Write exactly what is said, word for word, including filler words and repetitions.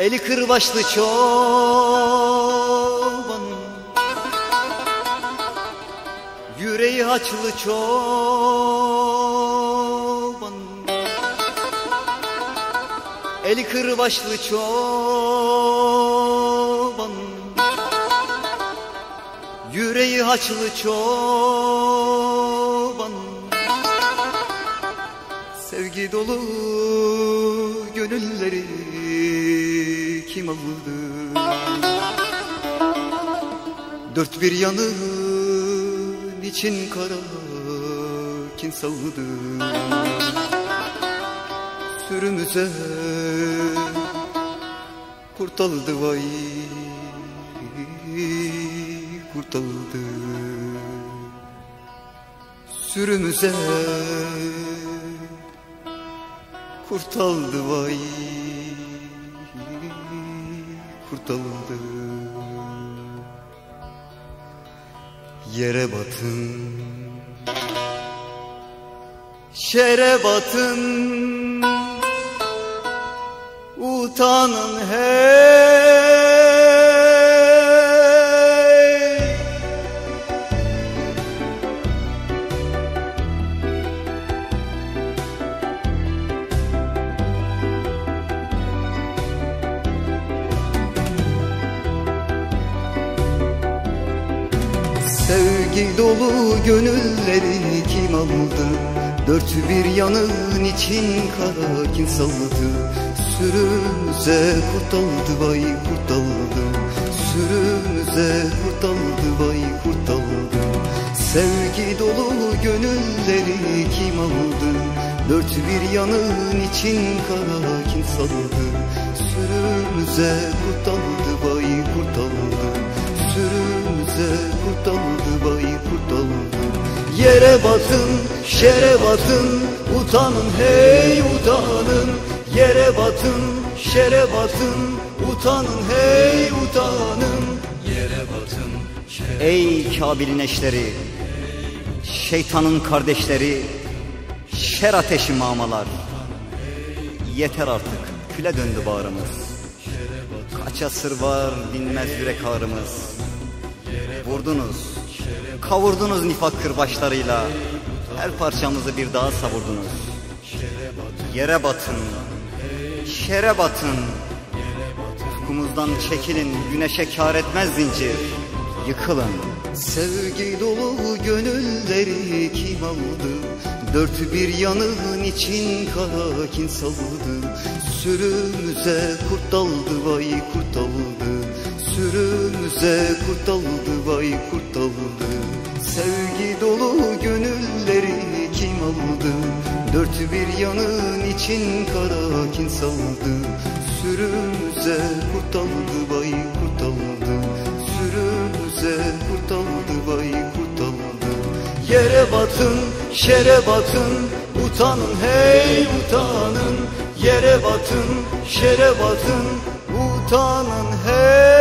Eli kırbaçlı çoban, yüreği haçlı çoban. Eli kırbaçlı çoban, yüreği haçlı çoban. Sevgi dolu gönülleri kim aldı? Dört bir yanın için kara kim savdı? Sürümüze kurt aldı vay, kurt aldı. Sürümüze kurt aldı vay, kurt aldı. Yere batın, şere batın, utanın hey. Sevgi dolu gönülleri kim aldı? Dört bir yanın için kara kim saldı? Sürümüze kurt aldı vay, kurt aldı. Sürümüze kurt aldı vay, kurt aldı. Sevgi dolu gönülleri kim aldı? Dört bir yanın için kara kim saldı? Sürümüze kurt aldı vay, kurt aldı. Sürümüze kurt aldı vay, kurt aldı. Yere batın, şere batın, utanın hey utanın. Yere batın, şere batın, utanın hey utanın. Yere batın, şere Ey Kabil'in eşleri, şeytanın kardeşleri, şer ateşi mamalar. Yeter artık, küle döndü bağrımız. Kaç asır var dinmez yürek ağrımız. Vurdunuz, kavurdunuz nifak kırbaçlarıyla, her parçamızı bir daha savurdunuz. Yere batın, şere batın, ufkumuzdan çekilin, güneşe kâr etmez zincir. Yıkılın. Sevgi dolu gönülleri kim aldı? Dört bir yanın için kara kim savurdu? Sürümüze kurt aldı vay, kurt aldı. Sürümüze kurt aldı vay, kurt aldı. Sevgi dolu gönülleri kim aldı? Dört bir yanın için kara kim savurdu? Sürümüze kurt aldı vay, kurt aldı. Sürümüze kurt aldı vay, kurt aldı. Yere batın, şere batın, utanın hey utanın. Yere batın, şere batın, utanın hey.